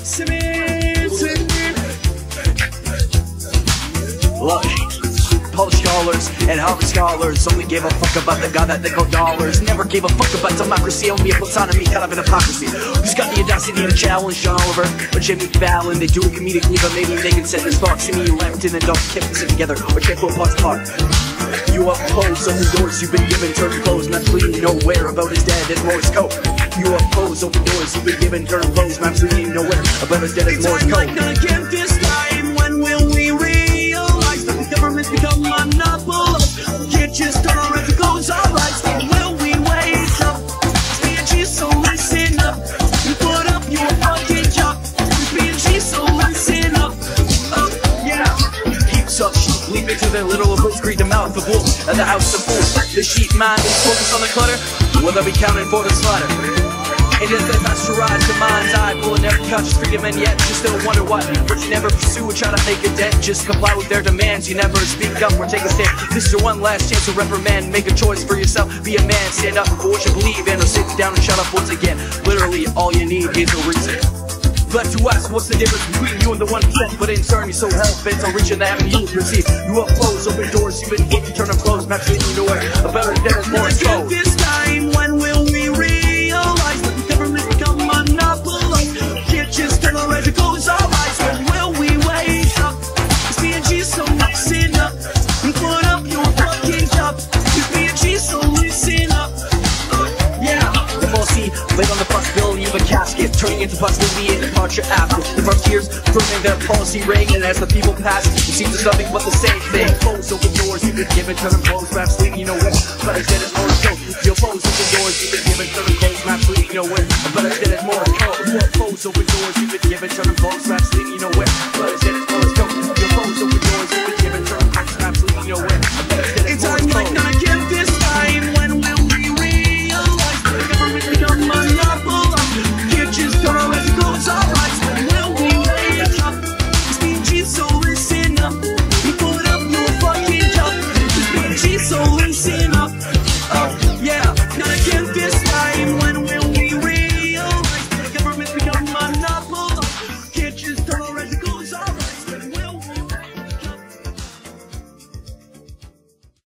Look, college scholars and Harvard scholars only gave a fuck about the guy that they call dollars. Never gave a fuck about democracy, only a autonomy, kind of an hypocrisy. Who's got the audacity to challenge John Oliver or Jimmy Fallon? They do it comedically, but maybe they can send this thought to me left and then don't keep this together or check what parts apart. You oppose open doors you've been given, turn closed, not leading nowhere about his dead as Morse code. You oppose open doors you've been given, turn closed, not leading nowhere about his dead as Morse code. Again this time, when will we realize that the government's become monopolized? Can't just turn around to goes alright. When will we wake up? BNG, so listen up and put up your fucking job. BNG, so listen up. Yeah. Keeps up sheep, leap into their little boots, greet the mouth of wolves at the house of fools. The sheep mind is focused on the clutter, will they be counted for the slaughter? It is that pasteurized the mind's eye, pulling every conscious freedom, and yet you still wonder why. But you never pursue or try to make a dent, just comply with their demands. You never speak up or take a stand. This is your one last chance to reprimand. Make a choice for yourself, be a man, stand up for what you believe in, or sit down and shut up once again. Literally, all you need is a reason. But to ask what's the difference between you and the 1%, but in turn you're so hell-bent on reaching the avenue you receive. You oppose open doors, you've been looking, turn them closed, maps leading nowhere. A better dead is more exposed. This time, when will we realize that the government's become monopolized? Can't just turn around to goes alright. When will we wake up? It's BNG, so listen up and put up your fucking job. It's BNG, so listen up. Yeah. The bossy laid on the possibility of a casket, turning into possibility and departure after. The frontiers proving their policy ring, and as the people pass, it seems there's nothing but the same thing. Close open doors, you've been given, turn them closed, maps leading nowhere. But instead it's more so. You oppose open doors, you've been given, turn them closed, maps leading nowhere. But instead it's more so. You oppose open doors, you've been given, turn them closed, maps leading